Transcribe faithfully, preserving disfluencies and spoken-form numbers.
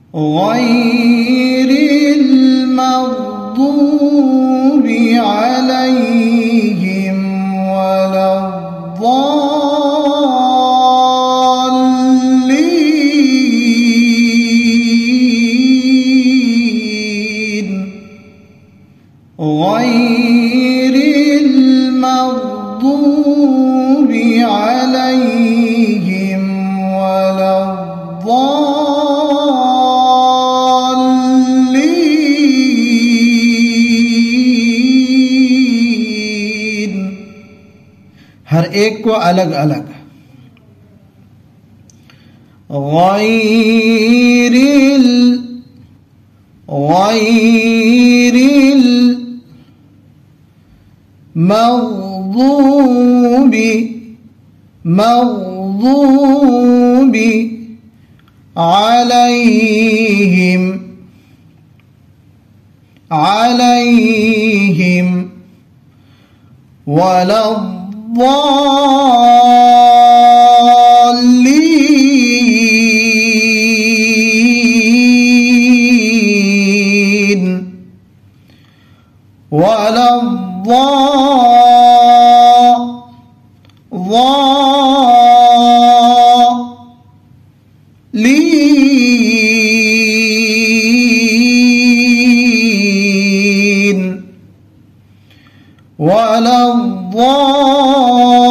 غير المغضوب عليهم ولا الضالين غير المغضوب عليهم ولا الضالين। हर एक को अलग अलग। गैर गैर मग़ज़ूब मग़ज़ूब अलैहिम अलैहिम वला الضالين ولا الضالين ولا الضالين